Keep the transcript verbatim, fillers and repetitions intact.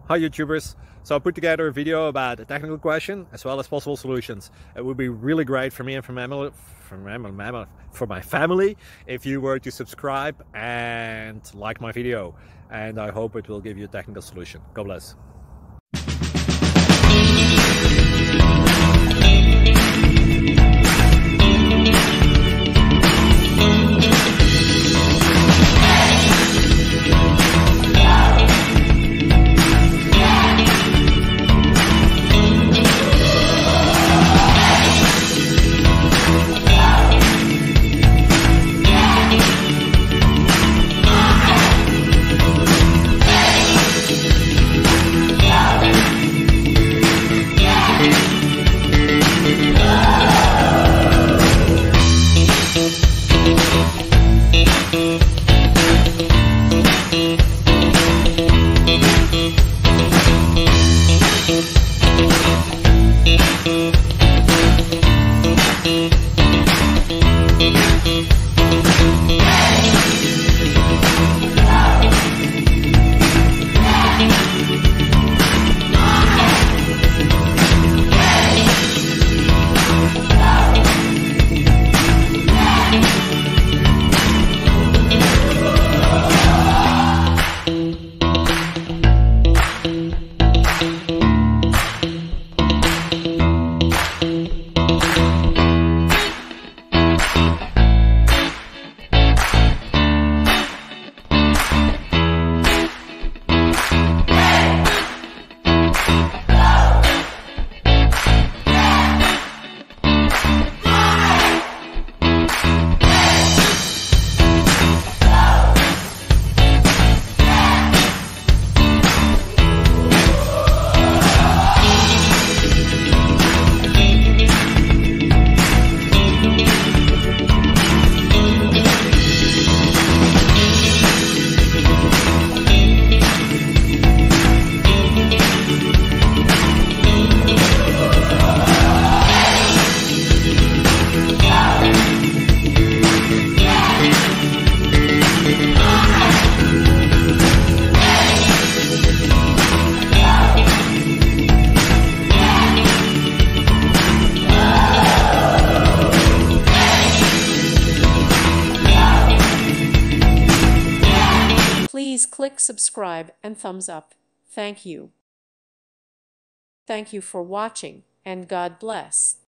Hi YouTubers! So I put together a video about a technical question as well as possible solutions. It would be really great for me and for my family, for my, for my family if you were to subscribe and like my video. And I hope it will give you a technical solution. God bless. Please click subscribe and thumbs up. Thank you. Thank you for watching, and God bless.